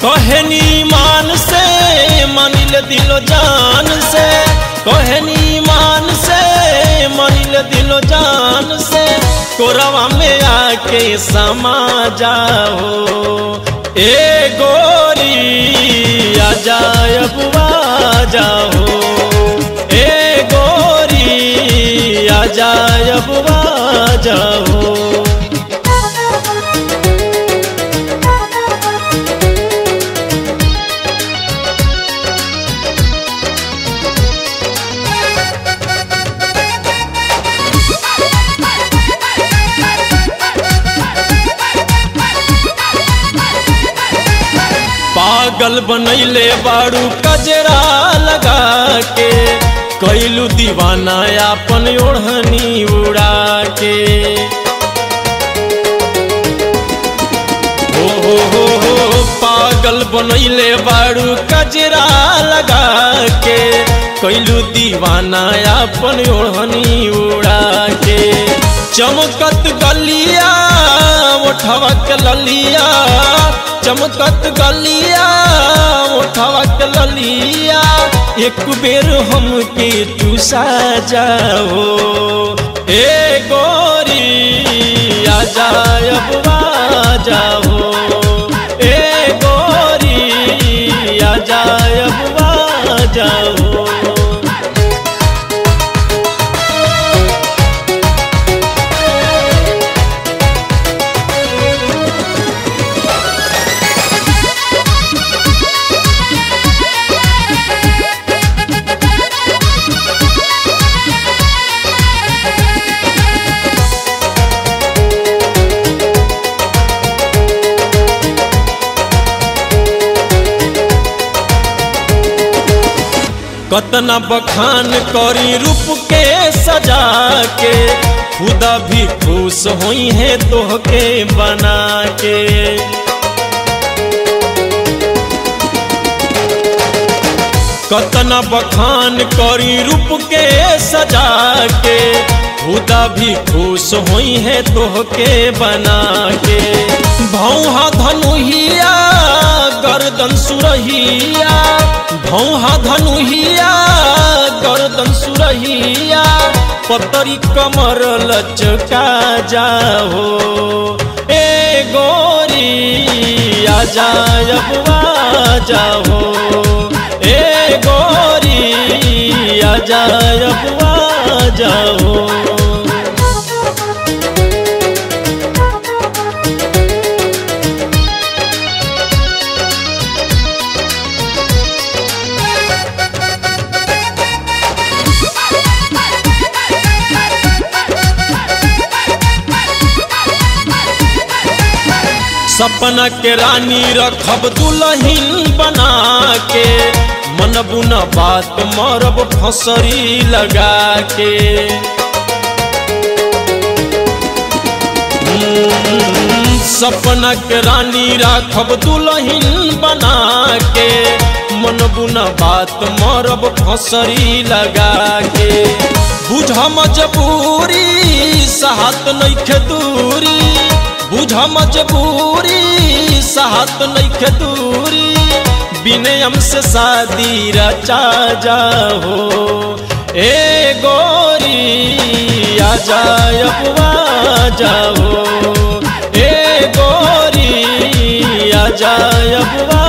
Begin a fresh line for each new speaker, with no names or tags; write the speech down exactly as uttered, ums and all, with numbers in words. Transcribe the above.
कहनी मान से मानिल दिलो जान से, कहनी मान से मानिल दिलो जान से, कोरवा में आके समा जाओ ए गोरी आजा अब आ जाओ, ए गोरी आजा अब आ जाओ। पागल बनैले बारू कजरा लगा के, कैलू दीवाना अपन ओढ़नी उड़ा के। हो हो हो हो पागल बनैले बारू कजरा लगा के, कैलू दीवाना अपन ओढ़नी उड़ा के। चमकत गलिया उठवा के ललिया, चमकत गलिया उठवा के ललिया, एक बेर हमके चूसा जाओ ए गोरी आजा अब आ जाओ, ए गोरी आजा अब आ जाओ। कतना बखान करी रूप के सजा के, खुदा भी खुश हुई है तोहके बना के। कतना बखान करी रूप के सजा के, खुदा भी खुश हुई है तोहके बना के। भौहा धनुहिया गर्दन सुरहिया, भौहा धनुहिया गर्दन सुरहिया, पतरी कमर लचका जाओ ए गोरी आजा अब आ जाओ, ए गोरी आजा अब आ जाओ। सपना के रानी रखब दुल्हन बना के, मन बुना बात मरब फसरी लगा के। सपना के रानी राखब दुल्हन बना के, मन बुना बात मरब फसरी लगा के। बुझ मजबूरी साहत नइखे दूरी, बुझ मजबूरी साहत नइखे दूरी, बिनयम से शादी रचा जाओ ए गोरी आजा अब आ जाओ, ए गोरी आजा अब